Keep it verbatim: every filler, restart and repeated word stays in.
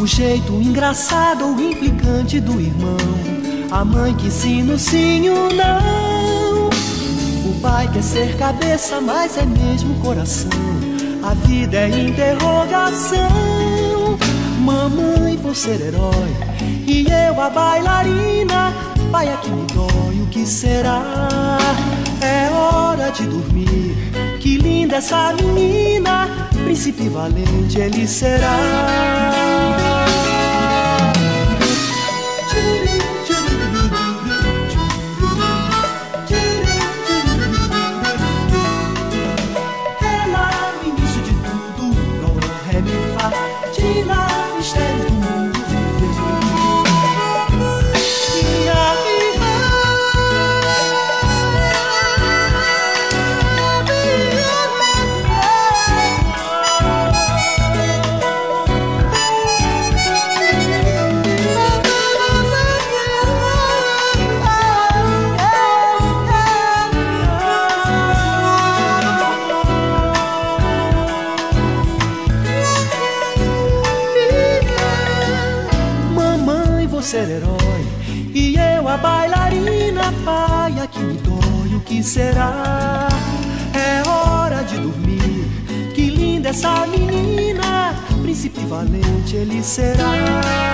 O jeito engraçado ou implicante do irmão, a mãe que ensina o sim ou não. O pai quer ser cabeça, mas é mesmo coração. A vida é interrogação. Mamãe, vou ser herói e eu a bailarina. Pai, aqui me dói, o que será? É hora de dormir. Que linda essa menina, príncipe valente ele será. Ela, no início de tudo, dó, ré, mi, fá, de lá, mistério do mundo viver. Minha irmã, ser herói e eu a bailarina. Pai, aqui me dói, o que será? É hora de dormir. Que linda essa menina, príncipe valente ele será.